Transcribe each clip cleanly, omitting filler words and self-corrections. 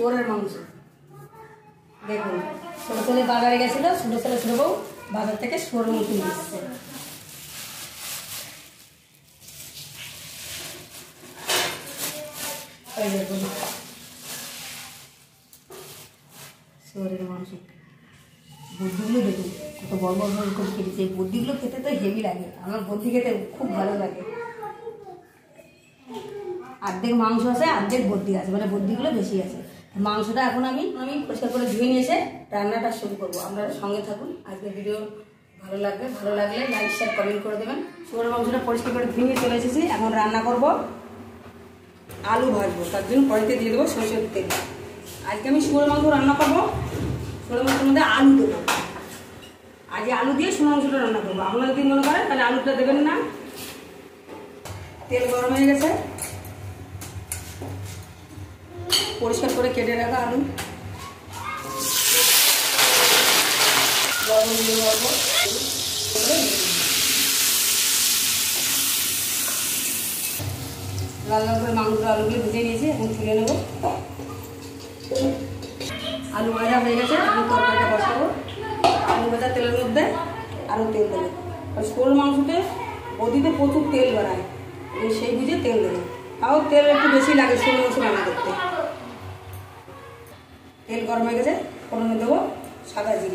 শুয়োরের মাংস। দেখুন ছোটো ছেলে বাজারে গেছিলো, ছোটো ছেলে ছোটো বউ বাজার থেকে শুয়োরের মাংস নিয়ে এসছে। এই দেখুন শুয়োরের মাংস, বদ্যিগুলো দেখুন কত বড় বড় বড় করে কেটেছে। বদ্যিগুলো খেতে তো হেভি লাগে, আমার বদ্যি খেতে খুব ভালো লাগে। অর্ধেক মাংস আছে, অর্ধেক বদ্যি আছে, মানে বদ্যিগুলো বেশি আছে। মাংসটা এখন আমি পরিষ্কার করে ধুয়ে নিয়ে এসে রান্নাটা শুরু করবো। আপনারা সঙ্গে থাকুন, আজকের ভিডিও ভালো লাগবে, ভালো লাগলে লাইক শেয়ার কমেন্ট করে দেবেন। শুয়োরের মাংসটা পরিষ্কার করে ধুয়ে চলে এসেছি, এখন রান্না করব। আলু ভাজবো, তার জন্য কড়াইতে দিয়ে দেবো সরষের তেল। আজকে আমি শুয়োরের মাংস রান্না করবো, শুয়োরের মাংসের মধ্যে আলু দেবো। আজ আলু দিয়ে শুয়োরের মাংসটা রান্না করবো। আপনারা যদি মনে করেন তাহলে আলুটা দেবেন না। তেল গরম হয়ে গেছে, পরিষ্কার করে কেটে রাখা আলু গরম দিয়ে রাখবো। লাল লাল করে মাংস আলুগুলো ভেজে নিয়েছি, এখন তুলে নেব। আলু ভাজা হয়ে গেছে, আমি তরকারিটা বসাবো। আলু ভাজা তেলের মধ্যে আরও তেল দেবো। আর শুয়োরের মাংসতে বদিতে প্রচুর তেল বাড়ায়, সেই বুঝে তেল দেবো। তাও তেল একটু বেশি লাগে শুয়োরের মাংস রান্না করতে। তেল গরম হয়ে গেছে, ফোড়নে দেবো সাদা জিরে।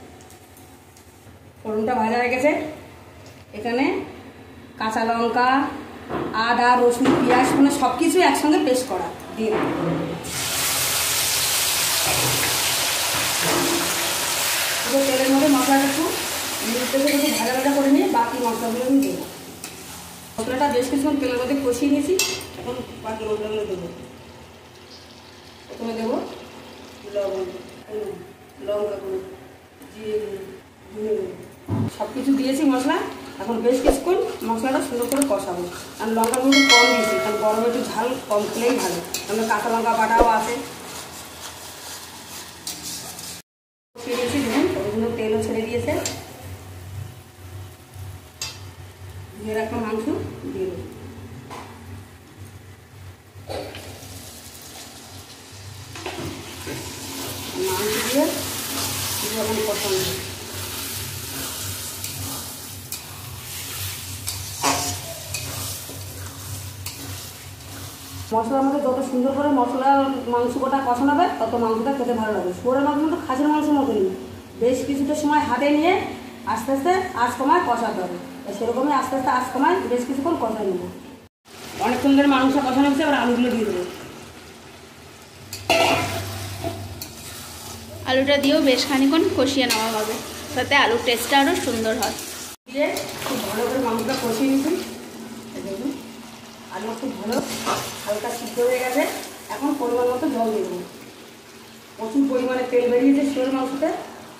ফোড়নটা ভাজা হয়ে গেছে, এখানে কাঁচা লঙ্কা, আদা, রসুন, পেঁয়াজ মানে সব কিছু একসঙ্গে পেস্ট করা দিয়ে দেবো। তেলের মধ্যে মশলাটা একটু ভাজা ভাজা করে নিয়ে বাকি মশলাগুলো আমি দেবো। মশলাটা বেশ কিছুক্ষণ তেলের মধ্যে কষিয়ে নিয়েছি, এখন বাকি মশলাগুলো দেবো। প্রথমে দেবো লবণ, লঙ্কা গুঁড়ো, জিরে গুঁড়ো, সব কিছু দিয়েছি মশলা। এখন বেশ কিছুক্ষণ মশলাটা সুন্দর করে কষাবো। আর লঙ্কা গুঁড়ো কম দিয়েছি, কারণ গরমে একটু ঝাল কম খেলেই ভালো। আমরা কাঁচা লঙ্কা বাটাও আছে দিয়েছি। দেখুন ওইগুলো তেলও ছেড়ে দিয়েছে। ধুয়ে রাখা মাংস দিয়ে দেবো। মাংস দিয়ে যখন পছন্দ মশলার মধ্যে যত সুন্দর করে মশলা মাংসটা কষানো হবে তত মাংসটা খেতে ভালো লাগে। শুয়োরের মাংস কিন্তু খাসির মাংসের মতনই, বেশ কিছুটা সময় হাতে নিয়ে আস্তে আস্তে আঁচ কমায় কষাতে হবে। সেরকমই আস্তে আস্তে আঁচ কমায় বেশ কিছুক্ষণ কষাই নেব। অনেকক্ষণ ধরে মাংস কষানো হচ্ছে, আবার আলুগুলো দিয়ে দেবো। আলুটা দিয়েও বেশ খানিক্ষণ কষিয়ে নেওয়া হবে, তাতে আলুর টেস্টটা আরও সুন্দর হয়। দিয়ে খুব ভালো করে মাংসটা কষিয়ে নিচ্ছি। দেখুন আলু খুব ভালো হালকা সিদ্ধ হয়ে গেছে। এখন পরিমাণ মতো জল দিয়ে দেবো। প্রচুর পরিমাণে তেল বেরিয়েছে শুয়োরের মাংসতে।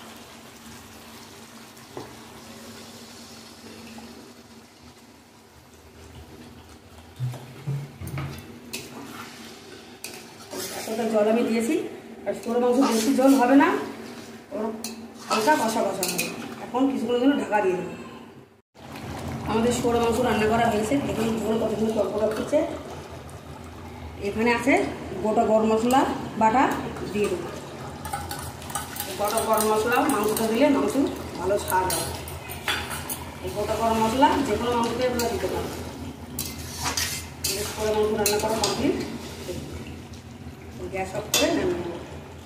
এতটা জল আমি দিয়েছি। আর শুয়োরের মাংস বেশি জল হবে না, ওর হালকা কষা কষা হবে। এখন কিছুক্ষণের জন্য ঢাকা দিয়ে দেবো। আমাদের শুয়োরের মাংস রান্না করা হয়েছে, দেখুন ঝোল কতক্ষণ কড়কড়া করছে। এখানে আছে গোটা গরম মশলা বাটা দিয়ে দেবো। গোটা গরম মশলা মাংসটা দিলে মাংস ভালো স্বাদ হয়। এই গোটা গরম মশলা যে কোনো মাংসকে আপনারা দিতে পারেন। শুয়োরের মাংস রান্না করা কমপ্লিট, গ্যাস অফ করে নামিয়ে নেব।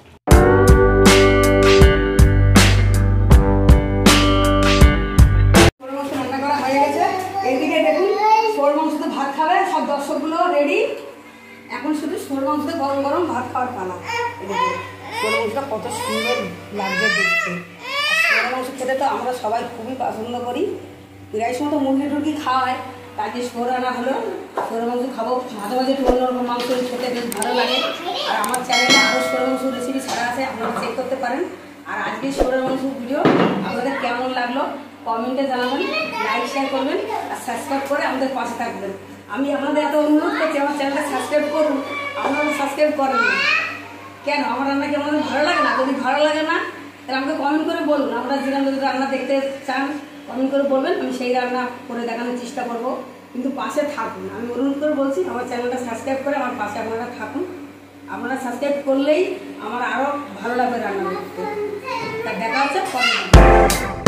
শুয়োরের মাংস রান্না করা হয়ে গেছে। এইদিকে দেখুন শুয়োরের মাংসতে ভাত খাবে সব দর্শকগুলো রেডি। এখন শুধু শুয়োরের মাংসতে গরম গরম ভাত খাওয়ার পালা। শুয়োরের মাংসটা কত সুন্দর লাগছে দেখতে। শুয়োরের মাংস খেতে তো আমরা সবাই খুবই পছন্দ করি। প্রায় সময় তো মুরগি টুরগি খাওয়ায়, তাকে শুয়োর আনা হলো। শুয়োরের মাংস খাবো, মাঝে মাঝে একটু অন্যরকম মাংস খেতে বেশ ভালো লাগে। আর আমার চ্যানেলে আরও শুয়োরের মাংস রেসিপি ছাড়া আছে, আপনারা চেক করতে পারেন। আর আজকে শুয়োরের মাংস ভিডিও আপনাদের কেমন লাগলো কমেন্টে জানাবেন, লাইক শেয়ার করবেন আর সাবস্ক্রাইব করে আমাদের পাশে থাকবেন। আমি আপনাদের এত অনুরোধ করছি আমার চ্যানেলটা সাবস্ক্রাইব করুন, আপনারা সাবস্ক্রাইব করেন না কেন? আমার রান্না কি আমাদের ভালো লাগে না? যদি ভালো লাগে না তাহলে আমাকে কমেন্ট করে বলুন। আপনারা যেরকম যদি রান্না দেখতে চান কমেন্ট করে বলবেন, আমি সেই রান্না করে দেখানোর চেষ্টা করব। কিন্তু পাশে থাকুন, আমি অনুরোধ করে বলছি আমার চ্যানেলটা সাবস্ক্রাইব করে আমার পাশে আপনারা থাকুন। আপনারা সাবস্ক্রাইব করলেই আমার আরও ভালো লাগবে রান্না করতে। তা দেখা হচ্ছে পরে।